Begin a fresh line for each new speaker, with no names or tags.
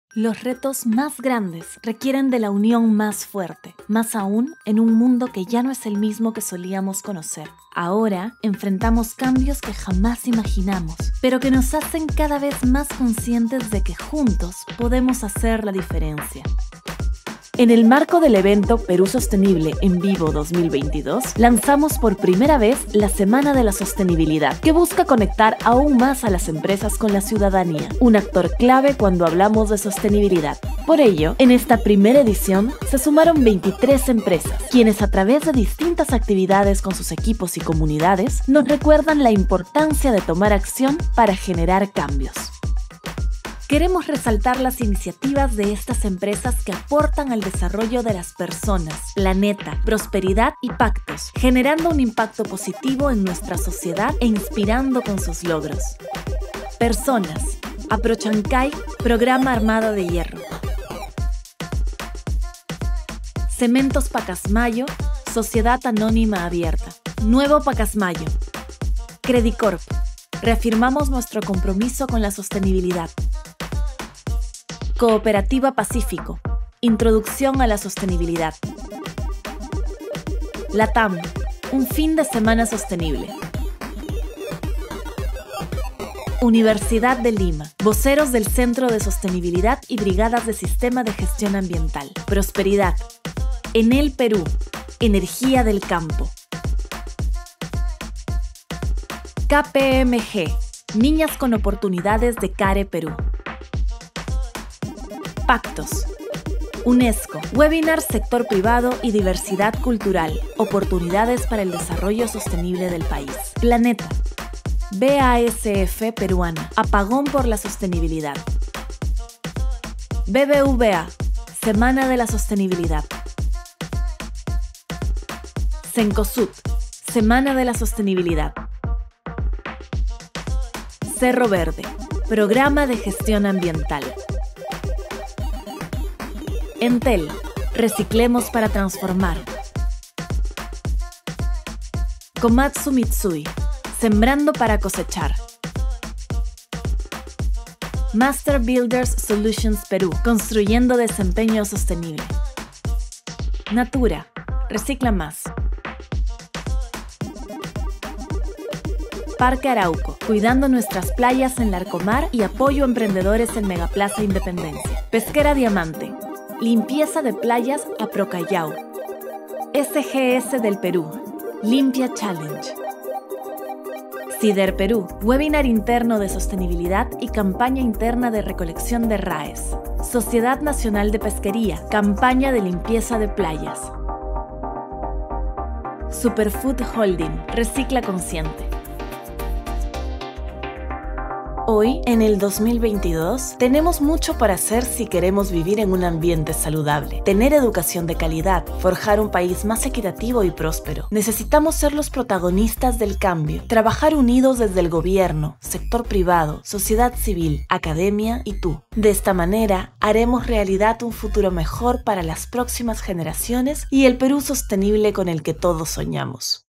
Los retos más grandes requieren de la unión más fuerte, más aún en un mundo que ya no es el mismo que solíamos conocer. Ahora enfrentamos cambios que jamás imaginamos, pero que nos hacen cada vez más conscientes de que juntos podemos hacer la diferencia. En el marco del evento Perú Sostenible en Vivo 2022, lanzamos por primera vez la Semana de la Sostenibilidad, que busca conectar aún más a las empresas con la ciudadanía, un actor clave cuando hablamos de sostenibilidad. Por ello, en esta primera edición se sumaron 23 empresas, quienes a través de distintas actividades con sus equipos y comunidades nos recuerdan la importancia de tomar acción para generar cambios. Queremos resaltar las iniciativas de estas empresas que aportan al desarrollo de las personas, planeta, prosperidad y pactos, generando un impacto positivo en nuestra sociedad e inspirando con sus logros. Personas. Aprochancay, Programa Armada de Hierro. Cementos Pacasmayo, Sociedad Anónima Abierta. Nuevo Pacasmayo. Credicorp. Reafirmamos nuestro compromiso con la sostenibilidad. Cooperativa Pacífico. Introducción a la sostenibilidad. LATAM. Un fin de semana sostenible. Universidad de Lima. Voceros del Centro de Sostenibilidad y Brigadas de Sistema de Gestión Ambiental. Prosperidad. Enel Perú. Energía del campo. KPMG. Niñas con Oportunidades de CARE Perú. Pactos. UNESCO. Webinar Sector Privado y Diversidad Cultural. Oportunidades para el desarrollo sostenible del país. Planeta. BASF Peruana. Apagón por la sostenibilidad. BBVA. Semana de la Sostenibilidad. Cencosud. Semana de la Sostenibilidad. Cerro Verde. Programa de Gestión Ambiental. Entel. Reciclemos para transformar. Komatsu Mitsui. Sembrando para cosechar. Master Builders Solutions Perú. Construyendo desempeño sostenible. Natura. Recicla más. Parque Arauco. Cuidando nuestras playas en Larcomar y apoyo a emprendedores en Megaplaza Independencia. Pesquera Diamante. Limpieza de playas Aprocallao. SGS del Perú. Limpia Challenge. CIDER Perú. Webinar interno de sostenibilidad y campaña interna de recolección de RAES. Sociedad Nacional de Pesquería. Campaña de limpieza de playas. Superfood Holding. Recicla consciente. Hoy, en el 2022, tenemos mucho para hacer si queremos vivir en un ambiente saludable, tener educación de calidad, forjar un país más equitativo y próspero. Necesitamos ser los protagonistas del cambio, trabajar unidos desde el gobierno, sector privado, sociedad civil, academia y tú. De esta manera, haremos realidad un futuro mejor para las próximas generaciones y el Perú sostenible con el que todos soñamos.